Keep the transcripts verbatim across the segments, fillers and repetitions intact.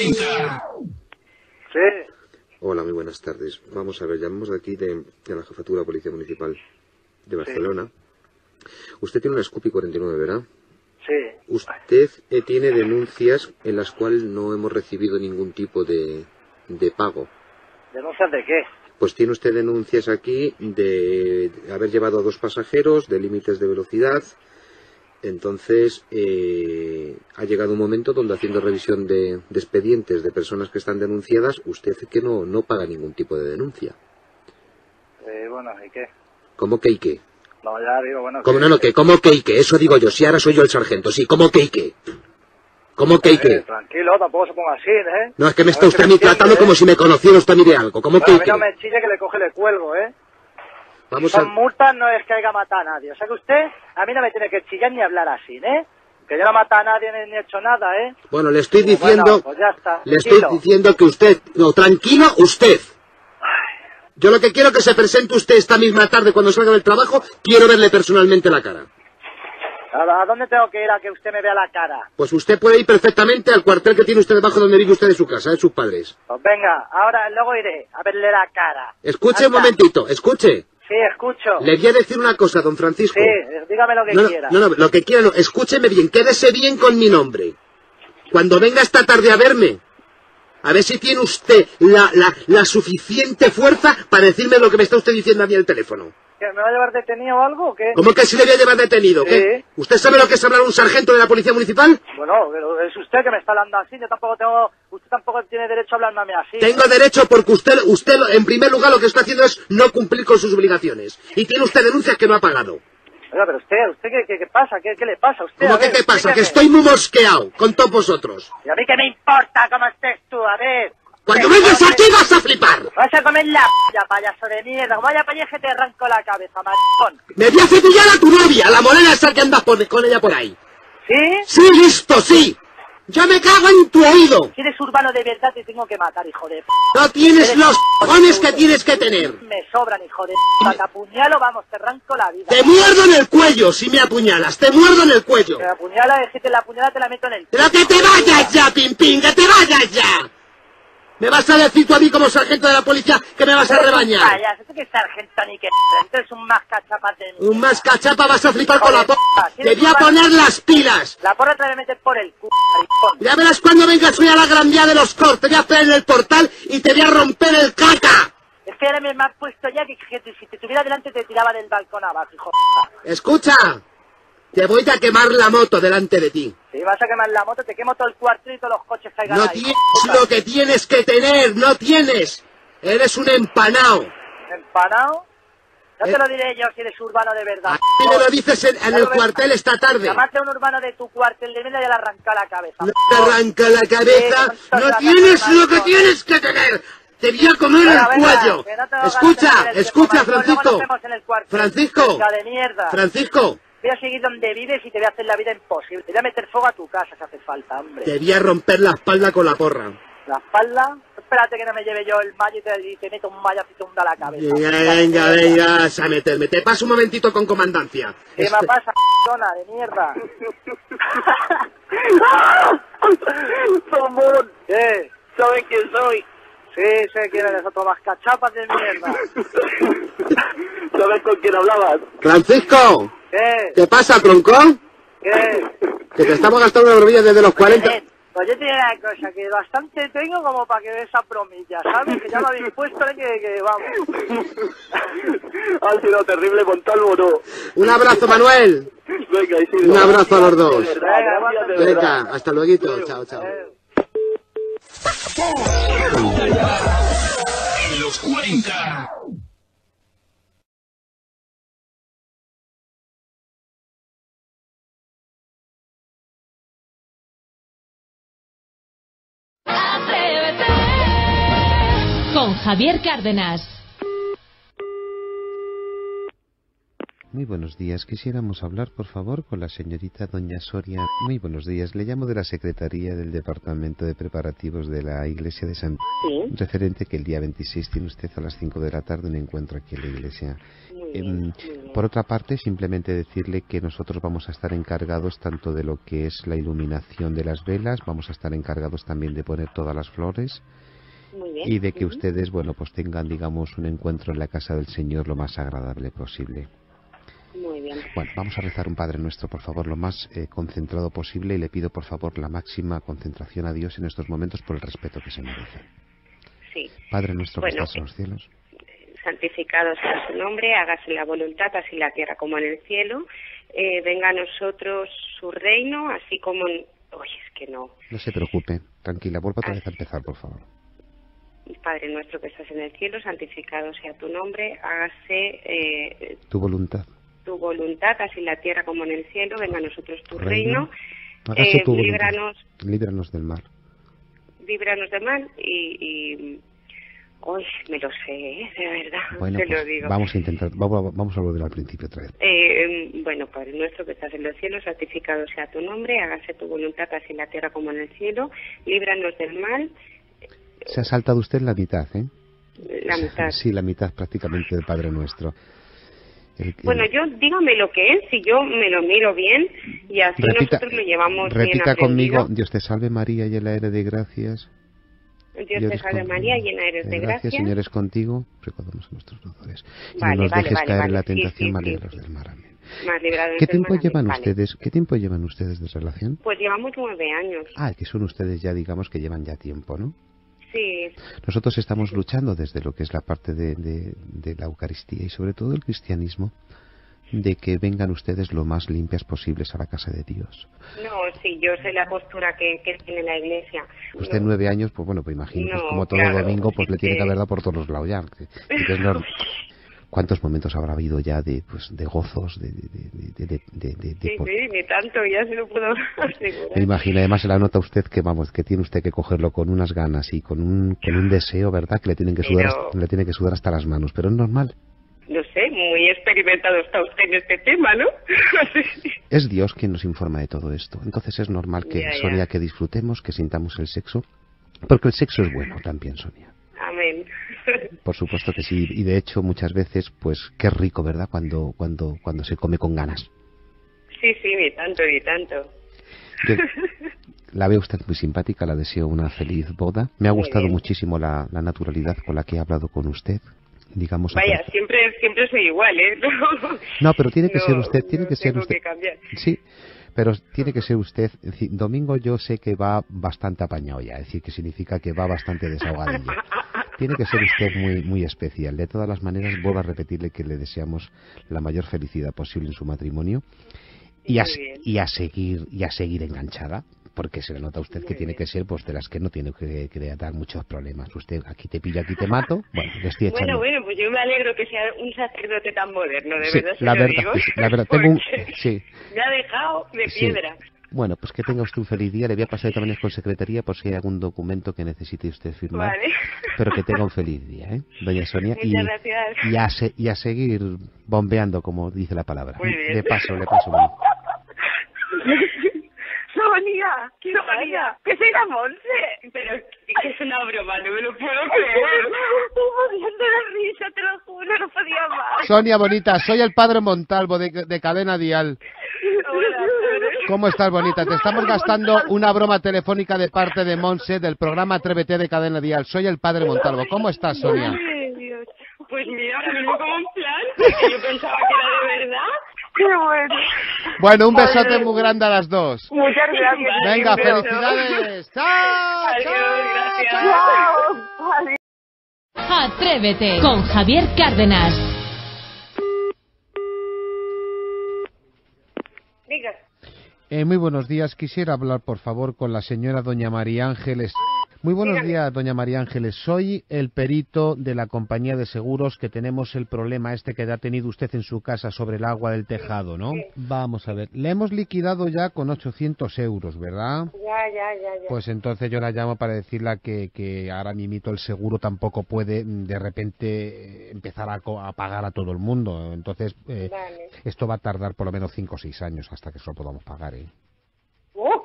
cuarenta. Sí. Hola, muy buenas tardes. Vamos a ver, llamamos de aquí de, de la Jefatura de Policía Municipal de Barcelona. Sí. Usted tiene una Scoopy cuarenta y nueve, ¿verdad? Sí. Usted eh, tiene denuncias en las cuales no hemos recibido ningún tipo de, de pago. ¿Denuncias de qué? Pues tiene usted denuncias aquí de haber llevado a dos pasajeros, de límites de velocidad. Entonces, eh, ha llegado un momento donde, haciendo revisión de, de expedientes de personas que están denunciadas, usted que no, no paga ningún tipo de denuncia. Eh, bueno, ¿y qué? ¿Cómo que y qué? No, ya digo, bueno... ¿Cómo no, no, que? ¿Cómo que y qué? Eso digo yo, si ahora soy yo el sargento, sí, ¿cómo que y qué? ¿Cómo que y qué? Eh, tranquilo, tampoco se ponga así, ¿eh? No, es que me A está ver usted si a mí me entiende, tratando ¿eh? como si me conociera usted a mí de algo. ¿Cómo que y Bueno, a mí qué? no me chille que le coge, le cuelgo, ¿eh? Vamos Si son a... multas no es que haya matado a nadie. O sea que usted a mí no me tiene que chillar ni hablar así, ¿eh? Que yo no he matado a nadie ni, ni he hecho nada, ¿eh? Bueno, le estoy Pues diciendo... bueno, pues ya está, le estoy tranquilo. diciendo que usted... No, tranquilo usted. Yo lo que quiero es que se presente usted esta misma tarde cuando salga del trabajo. Quiero verle personalmente la cara. ¿A, a dónde tengo que ir a que usted me vea la cara? Pues usted puede ir perfectamente al cuartel que tiene usted debajo donde vive usted de su casa, de sus padres. Pues venga, ahora luego iré a verle la cara. Escuche un Anda. momentito, escuche. Sí, escucho. Le voy a decir una cosa, don Francisco. Sí, dígame lo que No, no, quiera. no, no, lo que quiera no. Escúcheme bien, quédese bien con mi nombre. Cuando venga esta tarde a verme, a ver si tiene usted la, la, la suficiente fuerza para decirme lo que me está usted diciendo a mí en el teléfono. ¿Que me va a llevar detenido o algo o qué? ¿Cómo que si le voy a llevar detenido? Sí. ¿Qué? ¿Usted sabe lo que es hablar a un sargento de la Policía Municipal? Bueno, pero es usted que me está hablando así. Yo tampoco tengo... Usted tampoco tiene derecho a hablarme a mí así. Tengo derecho porque usted, usted, en primer lugar, lo que está haciendo es no cumplir con sus obligaciones. Y tiene usted denuncias que no ha pagado. Oiga, pero usted, ¿usted qué, qué, qué pasa? ¿Qué, ¿Qué le pasa a usted? ¿Cómo A que ver, qué pasa? explíqueme. Que estoy muy mosqueado con todos vosotros. ¿Y a mí qué me importa cómo estés tú? A ver... Cuando ¿Qué vengas cojones? aquí vas a flipar. Vas a comer la p***, payaso de mierda. Como vaya para allá que te arranco la cabeza, maricón. Me voy a cepillar a tu novia, la morena esa que andas por- con ella por ahí. ¿Sí? Sí, listo, sí. Yo me cago en tu oído. Si eres urbano de verdad te tengo que matar, hijo de p***. No tienes Eres los hijo de cojones que puta. tienes que tener. Me sobran, hijo de p***. Te apuñalo, vamos, te arranco la vida. Te muerdo en el cuello si me apuñalas. Te muerdo en el cuello. Te apuñala, es que te la apuñala te la meto en el... Pero que te vayas ya, Pim Pim, que te vayas ya. ¿Me vas a decir tú a mí como sargento de la policía que me vas a rebañar? Vaya, eso que es sargento ni que... Entonces un más cachapas de mí. Un más cachapa vas a flipar Hijo con la de porra. puta, Te tienes voy a un mal- poner las pilas. La porra te la voy a meter por el c***, maricón. Ya verás cuando vengas hoy a la Gran Vía de los Cortes. Te voy a esperar en el portal y te voy a romper el caca. Es que ahora me has puesto ya que, que si te tuviera delante te tiraba del balcón abajo, hijo de puta. Escucha. Te voy a quemar la moto delante de ti. Si vas a quemar la moto, te quemo todo el cuartel y todos los coches que hay No ahí. tienes lo que tienes que tener. No tienes. Eres un empanao. ¿Empanado? No Eh. te lo diré yo si eres urbano de verdad. A mí me lo dices en, en el cuartel esta tarde. Llamaste a un urbano de tu cuartel de mierda y ya le arranca la cabeza. No te arranca la cabeza. Sí, No con tienes toda la lo que razón. tienes que tener. Te voy a comer Venga, el venga, cuello. que no te hagas Escucha, perder el escucha, tiempo, maricón, luego Francisco. nos vemos en el cuartel. Francisco. Venga, de mierda. Francisco. Voy a seguir donde vives y te voy a hacer la vida imposible. Te voy a meter fuego a tu casa si hace falta, hombre. Te voy a romper la espalda con la porra. La espalda. Espérate que no me lleve yo el mayo y te, y te meto un mayo y te hunda la cabeza. Venga, venga, venga, a meterme. Te paso un momentito con comandancia. ¿Qué Este- me pasa, zona de mierda? Tomón, ¿Qué? ¿sabes quién soy? Sí, sé quién eres, otro más cachapas de mierda. ¿Sabes con quién hablabas? Francisco, ¿Qué? ¿qué pasa, tronco? ¿Qué? Que te estamos gastando una bromilla desde los cuarenta. Eh, Pues yo te diré una cosa, que bastante tengo como para que dé esa bromilla, ¿sabes? Que ya me habéis puesto de que, que vamos. Ha sido terrible montarlo, ¿no? Un abrazo, Manuel. Venga, Isidro. Un abrazo a los dos. De verdad, Venga, gracias, de Venga, verdad. hasta luego. Chao, chao. Eh, En los cuarenta. Con Javier Cárdenas. Muy buenos días. Quisiéramos hablar, por favor, con la señorita doña Soria. Muy buenos días. Le llamo de la Secretaría del Departamento de Preparativos de la Iglesia de San Sí. Referente que el día veintiséis tiene usted a las cinco de la tarde un encuentro aquí en la iglesia. Muy Em, bien, muy bien. Por otra parte, simplemente decirle que nosotros vamos a estar encargados tanto de lo que es la iluminación de las velas, vamos a estar encargados también de poner todas las flores Muy bien. y de que Ujú. ustedes, bueno, pues tengan, digamos, un encuentro en la casa del Señor lo más agradable posible. Muy bien. Bueno, vamos a rezar un Padre Nuestro, por favor, lo más eh, concentrado posible, y le pido, por favor, la máxima concentración a Dios en estos momentos por el respeto que se merece. Sí. Padre Nuestro que Bueno, estás en los cielos. Santificado sea su nombre, hágase la voluntad, así en la tierra como en el cielo. Eh, venga a nosotros su reino, así como... En... Uy, es que no. No se preocupe, tranquila, vuelva otra Ah. vez a empezar, por favor. Padre nuestro que estás en el cielo, santificado sea tu nombre, hágase eh, Tu voluntad. tu voluntad, así en la tierra como en el cielo. Venga a nosotros tu Reino. reino. Hágase Eh, tu voluntad. líbranos, Líbranos del mal. líbranos de mal y... y... Uy, me lo sé, ¿eh? De verdad, Bueno, te pues lo digo. vamos a intentar, vamos, vamos a volver al principio otra vez. Eh, bueno, Padre nuestro que estás en los cielos, santificado sea tu nombre, hágase tu voluntad así en la tierra como en el cielo, líbranos del mal, Se ha saltado usted la mitad, ¿eh? la mitad. Sí, la mitad prácticamente del Padre Nuestro. El- el- Bueno, yo dígame lo que es, si yo me lo miro bien y así repita, nosotros lo llevamos repita bien conmigo, aprendido. Dios te salve María, llena eres de gracias. Dios te salve María, llena eres de gracia. Señor es contigo, recordamos a nuestros doctores. Y Vale, no nos vale, dejes vale, caer vale. en la Sí, tentación, sí, mal sí, líbranos sí. del mal. Amén. Más librado ¿Qué del tiempo mal, llevan vale. ustedes? ¿Qué tiempo llevan ustedes de relación? Pues llevamos nueve años. Ah, que son ustedes ya, digamos, que llevan ya tiempo, ¿no? Sí, Nosotros estamos luchando desde lo que es la parte de, de, de la Eucaristía y sobre todo el cristianismo, de que vengan ustedes lo más limpias posibles a la casa de Dios. no, sí, yo sé la postura que, que tiene la Iglesia. Usted No. nueve años, pues bueno, pues imagino, pues No, como todo claro, domingo, pues sí le tiene que que- haber dado por todos los lados ya. que- que es normal. ¿Cuántos momentos habrá habido ya de, pues, de gozos, de, de, de, de, de, de- de- de Sí, por- sí, ni tanto, ya se lo puedo asegurar. Me imagino, además se la nota usted que vamos, que tiene usted que cogerlo con unas ganas y con un, con un deseo, ¿verdad? Que le tienen que sudar, Pero- hasta- le tiene que sudar hasta las manos, pero es normal. No sé, muy experimentado está usted en este tema, ¿no? Es Dios quien nos informa de todo esto. Entonces es normal que, Ya, ya. Sonia, que disfrutemos, que sintamos el sexo, porque el sexo es bueno también, Sonia. Amén. Por supuesto que sí, y de hecho muchas veces, pues qué rico, ¿verdad? Cuando, cuando, cuando se come con ganas. Sí, sí, ni tanto, ni tanto. Yo- la veo usted muy simpática, la deseo una feliz boda. Me ha Muy gustado bien. muchísimo la, la naturalidad con la que he hablado con usted. Digamos, Vaya, acer- siempre siempre soy igual, ¿eh? No, pero tiene que No, ser usted, tiene no que ser tengo usted. que cambiar. Sí, pero tiene que ser usted. Es decir, domingo yo sé que va bastante apañado ya, es decir, que significa que va bastante desahogadillo. Tiene que ser usted muy muy especial. De todas las maneras, vuelvo a repetirle que le deseamos la mayor felicidad posible en su matrimonio y a, Muy bien. y a seguir y a seguir enganchada, porque se le nota a usted que Muy tiene bien. que ser pues de las que no tiene que, que dar muchos problemas. Usted aquí te pillo, aquí te mato. Bueno, le estoy echando. Bueno, bueno, pues yo me alegro que sea un sacerdote tan moderno, de Sí, verdad se la lo verdad, digo. que sí, la verdad, tengo un, porque sí. me ha dejado de Sí. piedra. Bueno, pues que tenga usted un feliz día. Le voy a pasar también con secretaría por si hay algún documento que necesite usted firmar. Vale. Pero que tenga un feliz día, ¿eh? Doña Sonia. Muchas Y, gracias. y, a se- y a seguir bombeando, como dice la palabra. Muy bien. Le paso, le paso. Bueno. Sonia, Sonia, que soy la Monse. Pero que es una broma, no me lo puedo creer. Estoy muriendo de risa, te lo juro, no podía más. Sonia bonita, soy el padre Montalvo de, de Cadena Dial. Hola, ¿Cómo estás, bonita? Te estamos gastando una broma telefónica de parte de Monse del programa Atrévete de Cadena Dial. Soy el padre Montalvo. ¿Cómo estás, Sonia? Ay, Dios. Pues mira, me lo como un plan, porque yo pensaba que era de verdad. Qué bueno. Bueno, un besote muy grande a las dos. Muchas gracias. Venga, Un beso. felicidades. ¡Chao! Adiós, gracias. ¡Chao! Adiós. Atrévete con Javier Cárdenas. Diga. Eh, muy buenos días. Quisiera hablar, por favor, con la señora doña María Ángeles. Muy buenos Dígame. días, doña María Ángeles. Soy el perito de la compañía de seguros que tenemos el problema este que ha tenido usted en su casa sobre el agua del tejado, ¿no? Sí. Vamos a ver, le hemos liquidado ya con ochocientos euros, ¿verdad? Ya, ya, ya, ya. Pues entonces yo la llamo para decirle que, que ahora mismito el seguro tampoco puede mm, de repente eh, empezar a, co- a pagar a todo el mundo. Entonces eh, Vale. esto va a tardar por lo menos cinco o seis años hasta que se lo podamos pagar, ¿eh? ¡Oh!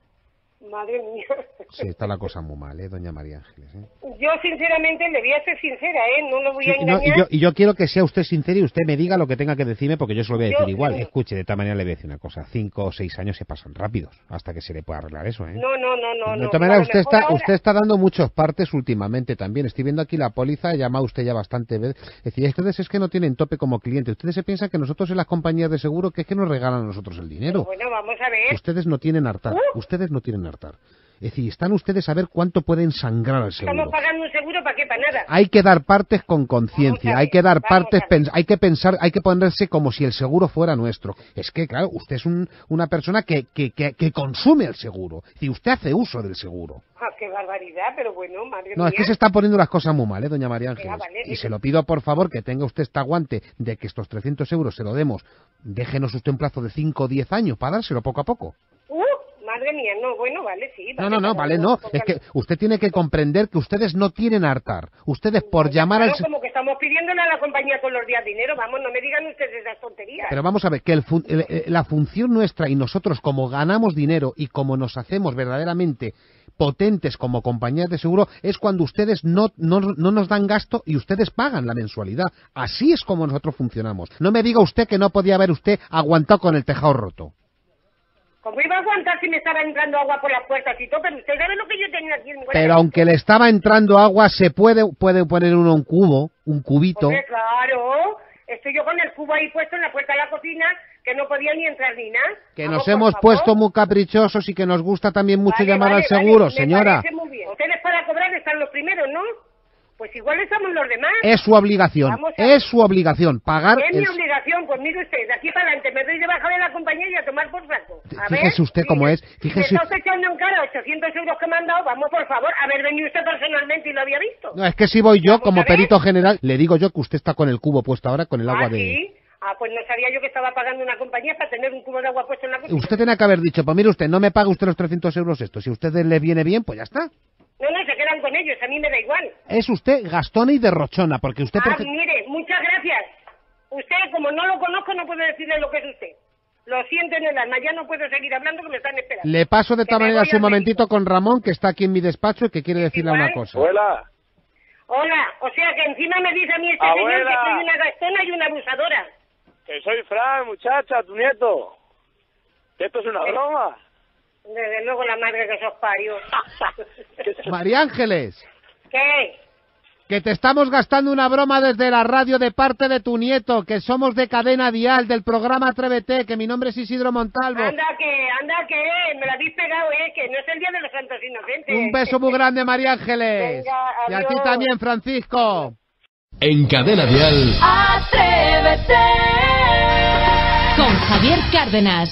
Madre mía. Sí, está la cosa muy mal, ¿eh, doña María Ángeles? ¿eh? Yo, sinceramente, le voy a ser sincera, ¿eh? No lo voy Sí, a no, engañar. y, yo, y yo quiero que sea usted sincero y usted me diga lo que tenga que decirme porque yo se lo voy a decir Yo- igual. yo- Escuche, de tal manera le voy a decir una cosa. Cinco o seis años se pasan rápidos hasta que se le pueda arreglar eso, ¿eh? No, no, no, no. de no. todas maneras, A lo usted mejor está, ahora- usted está dando muchos partes últimamente también. Estoy viendo aquí la póliza, ha llamado usted ya bastante veces. Es decir, ustedes es que no tienen tope como cliente. Ustedes se piensan que nosotros en las compañías de seguro que es que nos regalan a nosotros el dinero. Bueno, vamos a ver. Ustedes no tienen hartar. Uh. Ustedes no tienen hartar. Es decir, están ustedes a ver cuánto pueden sangrar al seguro. Estamos pagando un seguro para qué, para nada. Hay que dar partes con conciencia, Vamos a hay ver, que dar vamos partes, a ver. pens- hay que pensar, hay que ponerse como si el seguro fuera nuestro. Es que, claro, usted es un- una persona que, que, que, que consume el seguro, y usted hace uso del seguro. Ah, qué barbaridad, pero bueno, madre No, mía. es que se están poniendo las cosas muy mal, ¿eh, doña María Venga, Ángeles? vale, Y eso- se lo pido, por favor, que tenga usted este aguante de que estos trescientos euros se lo demos. Déjenos usted un plazo de cinco o diez años para dárselo poco a poco. Uh, madre mía, no, bueno, vale, sí. No, Vale, no, no, cada vale, uno no. ponga- Es que usted tiene que comprender que ustedes no tienen hartar. Ustedes, por llamar al... Claro, como que estamos pidiéndole a la compañía todos los días dinero, vamos, no me digan ustedes esas tonterías. Pero vamos a ver, que el fun- el- el- la función nuestra y nosotros como ganamos dinero y como nos hacemos verdaderamente potentes como compañías de seguro es cuando ustedes no, no, no nos dan gasto y ustedes pagan la mensualidad. Así es como nosotros funcionamos. No me diga usted que no podía haber usted aguantado con el tejado roto. ¿Cómo iba a aguantar si me estaba entrando agua por las puertas y todo? Pero usted sabe lo que yo tenía aquí en mi Pero aunque le estaba entrando agua, se puede, puede poner uno un cubo, un cubito. Hombre, claro. Estoy yo con el cubo ahí puesto en la puerta de la cocina, que no podía ni entrar ni nada. Que Vamos, nos por hemos favor. puesto muy caprichosos y que nos gusta también mucho Vale, llamar vale, al seguro, vale, me señora. parece muy bien. Ustedes para cobrar están los primeros, ¿no? Pues igual estamos los demás. Es su obligación, Vamos a ver. es su obligación pagar Es el... mi obligación, pues mire usted, de aquí para adelante me doy de baja de la compañía y a tomar por saco. A Fíjese ver, usted cómo mire, es, fíjese- Si me está usted echando en cara ochocientos euros que me han dado, vamos por favor, a ver, venido usted personalmente y lo había visto. No, es que si voy yo Vamos como a ver. perito general, le digo yo que usted está con el cubo puesto ahora con el agua ah, de... ¿sí? Ah, pues no sabía yo que estaba pagando una compañía para tener un cubo de agua puesto en la cocina. Usted tiene que haber dicho, pues mire usted, no me paga usted los trescientos euros esto, si a usted le viene bien, pues ya está. No, no, se quedan con ellos, a mí me da igual. Es usted gastona y derrochona, porque usted... Ah, perfe- mire, muchas gracias. Usted, como no lo conozco, no puedo decirle lo que es usted. Lo siento en el alma, ya no puedo seguir hablando que me están esperando. Le paso de Que tal me manera voy su al momentito médico. con Ramón, que está aquí en mi despacho y que quiere decirle igual? una cosa. Abuela, Hola, o sea que encima me dice a mí este Abuela. señor que soy una gastona y una abusadora. que soy Fran, muchacha, tu nieto. Que esto es una broma. Desde luego la madre que sos parió. María Ángeles, ¿Qué? que te estamos gastando una broma desde la radio de parte de tu nieto, que somos de Cadena Dial, del programa Atrévete, que mi nombre es Isidro Montalvo. Anda que, anda que, me la habéis pegado, eh, que no es el Día de los Santos Inocentes. Un beso muy grande, María Ángeles. Venga, Y a ti adiós. también, Francisco. En Cadena Dial. Atrévete con Javier Cárdenas.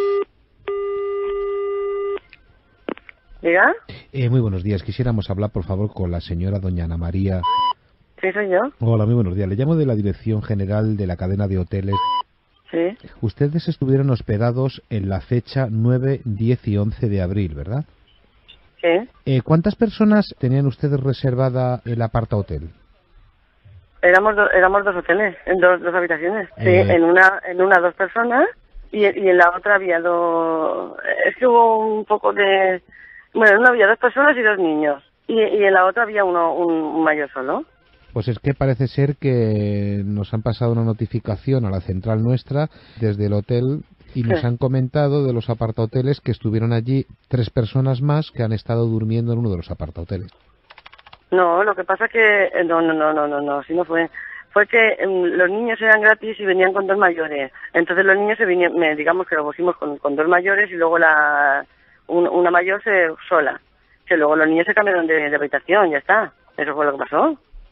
¿Diga? Eh, muy buenos días. Quisiéramos hablar, por favor, con la señora doña Ana María. Sí, soy yo. Hola, muy buenos días. Le llamo de la Dirección General de la cadena de hoteles. Sí, Ustedes estuvieron hospedados en la fecha nueve, diez y once de abril, ¿verdad? sí. Eh, ¿Cuántas personas tenían ustedes reservada el apartahotel? Éramos, do- éramos dos hoteles, en dos, dos habitaciones. Sí, Eh. en una en una dos personas y, y en la otra había dos... Es que hubo un poco de... Bueno, en una había dos personas y dos niños. Y, y en la otra había uno un, un mayor solo. Pues es que parece ser que nos han pasado una notificación a la central nuestra desde el hotel y nos Sí. han comentado de los apartahoteles que estuvieron allí tres personas más que han estado durmiendo en uno de los apartahoteles. No, lo que pasa que... eh, No, no, no, no, no, no, así no fue. Fue que em, los niños eran gratis y venían con dos mayores. Entonces los niños se vinieron, me- digamos que lo pusimos con, con dos mayores y luego la un- una mayor se sola. Que luego los niños se cambiaron de, de habitación, ya está. Eso fue lo que pasó.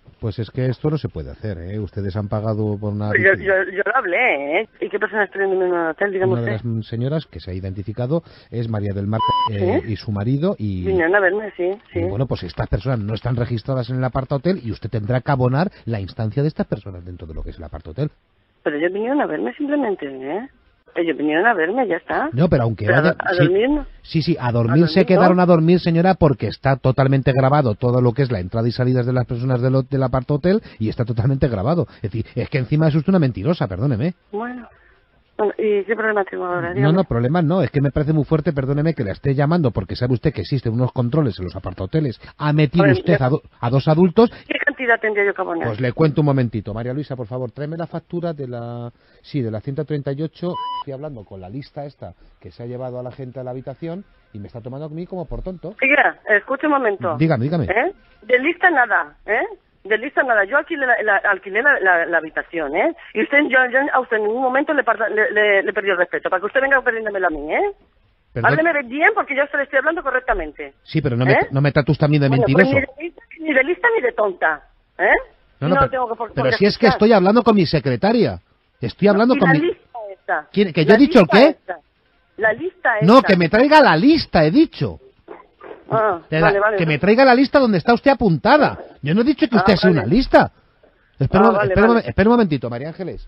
Pues es que esto no se puede hacer, ¿eh? Ustedes han pagado por una... Yo, yo, yo lo hablé, ¿eh? ¿Y qué personas están en un hotel, digamos? Una de las señoras que se ha identificado es María del Mar eh, ¿Sí? y su marido y... Vinieron a verme, sí, sí. Y bueno, pues estas personas no están registradas en el apartahotel y usted tendrá que abonar la instancia de estas personas dentro de lo que es el apartahotel. Pero ellos vinieron a verme simplemente, ¿eh? Ellos vinieron a verme, ya está. No, pero aunque... Pero vaya- a, a sí, dormir, ¿no? sí, sí, a dormir, ¿A dormir se quedaron no? a dormir, señora, porque está totalmente grabado todo lo que es la entrada y salidas de las personas del, ho- del apartahotel y está totalmente grabado. Es decir, es que encima es usted una mentirosa, perdóneme. Bueno. Bueno, ¿y qué problema tengo ahora? No, Dígame. no, problemas no, es que me parece muy fuerte, perdóneme que la esté llamando porque sabe usted que existen unos controles en los apartahoteles. Ha metido A ver, usted ya- a, do- a dos adultos. ¿Qué cantidad tendría yo que abonar? Pues le cuento un momentito. María Luisa, por favor, tráeme la factura de la... Sí, de la ciento treinta y ocho. Estoy hablando con la lista esta que se ha llevado a la gente a la habitación y me está tomando a mí como por tonto. Siga, escuche un momento. Dígame, dígame. ¿Eh? De lista nada, ¿eh? De lista nada. Yo alquilé la, la, alquilé la, la, la habitación, ¿eh? Y usted, yo, yo a usted en ningún momento le, parta- le, le, le perdió el respeto. Para que usted venga perdiéndomelo a mí, ¿eh? Perdón. Hábleme bien porque yo se le estoy hablando correctamente. Sí, pero no me, ¿Eh? no me trate usted a mí de Bueno, pues mentiroso. ni, de lista, ni de lista ni de tonta, ¿eh? No, Y no, lo pero, tengo que por- pero por si es que escuchar. estoy hablando con mi secretaria. Estoy hablando Y con la mi... lista esta. ¿Quiere- que yo La he dicho el lista qué? esta. La lista esta. No, que me traiga la lista, he dicho. Ah, De la- vale, vale. que me traiga la lista donde está usted apuntada. Yo no he dicho que Ah, usted sea vale. una lista. Espera, Ah, un- vale, espera un vale. momen- espera un momentito, María Ángeles.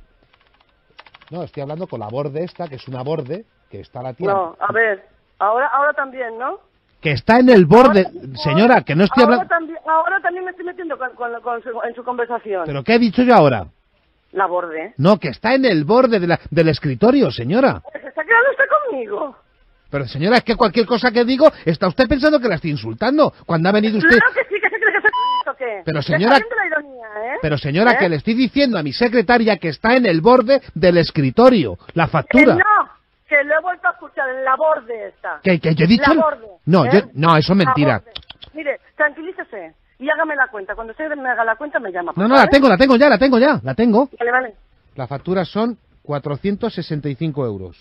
No, estoy hablando con la borde esta, que es una borde, que está la tía. No, a ver. Ahora, ahora también, ¿no? Que está en el borde. Señora, que no estoy ahora hablando... También, ahora también me estoy metiendo con, con- con su- en su conversación. ¿Pero qué he dicho yo ahora? La borde. No, que está en el borde de la- del escritorio, señora. ¿Se está quedando usted conmigo? Pero señora, es que cualquier cosa que digo, está usted pensando que la estoy insultando. Cuando ha venido usted... Claro que sí, que se cree que se o qué. Pero, Le señora- está viendo la ironía, ¿eh? Pero señora, ¿Eh? que le estoy diciendo a mi secretaria que está en el borde del escritorio, la Que factura. no, que lo he vuelto a escuchar en la borde esta. Que, que yo he dicho... La borde. No, ¿eh? yo, no, eso es La mentira. borde. Mire, tranquilícese y hágame la cuenta. Cuando usted me haga la cuenta me llama. por No, no, favor, la tengo, la tengo ya, la tengo ya, la tengo. ¿eh? Vale, vale. La factura son cuatrocientos sesenta y cinco euros.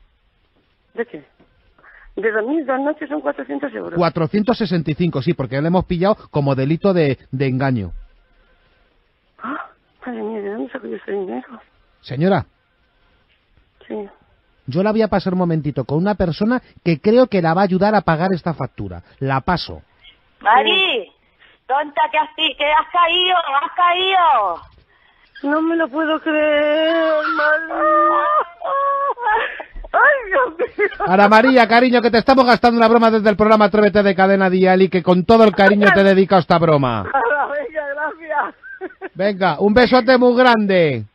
¿De qué? De dormir dos noches son cuatrocientos euros. cuatrocientos sesenta y cinco, sí, porque le hemos pillado como delito de, de engaño. Ah, madre mía, ¿de dónde saco yo ese dinero? Señora, Sí. yo la voy a pasar un momentito con una persona que creo que la va a ayudar a pagar esta factura. La paso. Mari, tonta que has, que has caído, has caído. No me lo puedo creer, María. Ay, Dios mío. Ana María, cariño, que te estamos gastando una broma desde el programa Atrévete de Cadena Dial y que con todo el cariño te dedico a esta broma. A la bella, gracias. Venga, un besote muy grande.